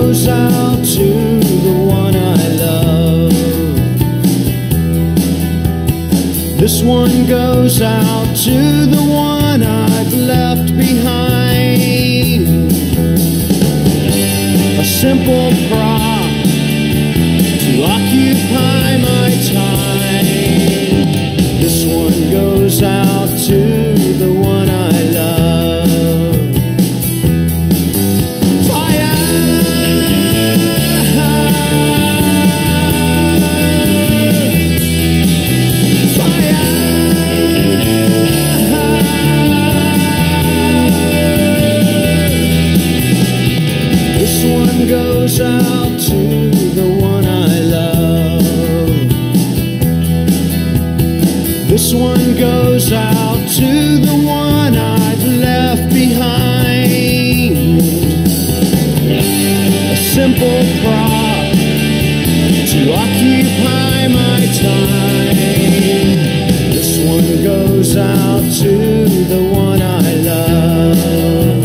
goes out to the one I love. This one goes out to the one I've left behind. A simple prop to occupy my time. This one goes out to the one I love. Fire! Fire! This one goes out to the one I love. This one goes out to the one I've left behind. A simple prop to occupy my time. This one goes out to the one I love.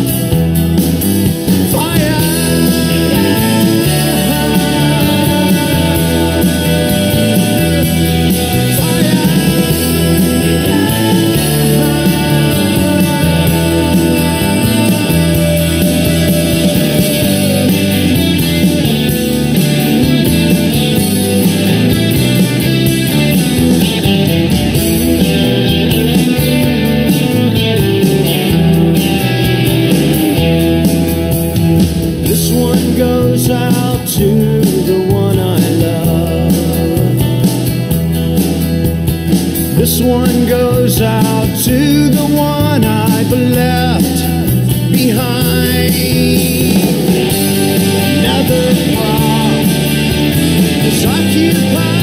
This one goes out to the one I love. This one goes out to the one I've left behind. Another prop is occupied.